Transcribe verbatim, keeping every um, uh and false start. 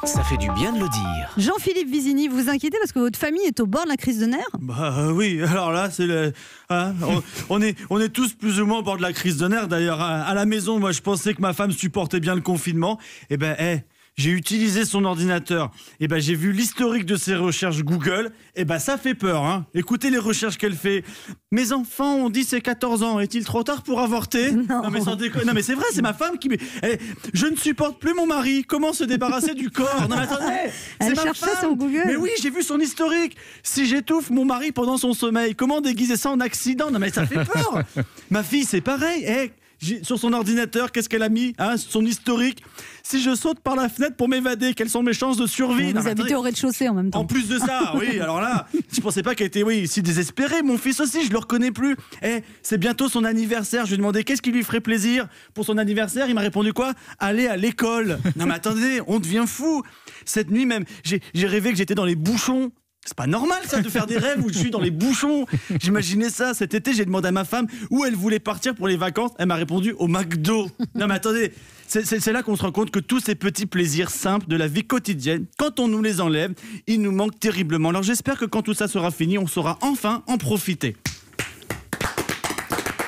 Ça fait du bien de le dire. Jean-Philippe Vizini, vous vous inquiétez parce que votre famille est au bord de la crise de nerfs? Bah euh, oui, alors là, c'est le, hein, on, on est, on est tous plus ou moins au bord de la crise de nerfs. D'ailleurs, à, à la maison, moi, je pensais que ma femme supportait bien le confinement. Et ben, hey, j'ai utilisé son ordinateur. Et ben, j'ai vu l'historique de ses recherches Google. Et ben, ça fait peur, hein. Écoutez les recherches qu'elle fait. Mes enfants ont dix et quatorze ans. Est-il trop tard pour avorter? Non. Non mais sans déconner. Non mais c'est vrai, c'est ma femme qui. Elle, je ne supporte plus mon mari. Comment se débarrasser du corps? Non mais attendez. Elle c'est ma cherche ça femme. sur Google. Mais oui, j'ai vu son historique. Si j'étouffe mon mari pendant son sommeil, comment déguiser ça en accident? Non mais ça fait peur. Ma fille, c'est pareil. Eh, j'ai- sur son ordinateur, qu'est-ce qu'elle a mis, hein, son historique. Si je saute par la fenêtre pour m'évader, quelles sont mes chances de survie? Vous Non, mais habitez attendez. au rez-de-chaussée en même temps. En plus de ça, oui, alors là, je pensais pas qu'elle était, oui, si désespérée. Mon fils aussi, je le reconnais plus. Eh, c'est bientôt son anniversaire. Je lui ai demandé qu'est-ce qui lui ferait plaisir pour son anniversaire. Il m'a répondu quoi? Aller à l'école. Non mais attendez, on devient fou. Cette nuit même, j'ai j'ai rêvé que j'étais dans les bouchons. C'est pas normal ça de faire des rêves où je suis dans les bouchons. J'imaginais ça cet été, j'ai demandé à ma femme où elle voulait partir pour les vacances. Elle m'a répondu au McDo. Non mais attendez, c'est, c'est, c'est là qu'on se rend compte que tous ces petits plaisirs simples de la vie quotidienne, quand on nous les enlève, ils nous manquent terriblement. Alors j'espère que quand tout ça sera fini, on saura enfin en profiter.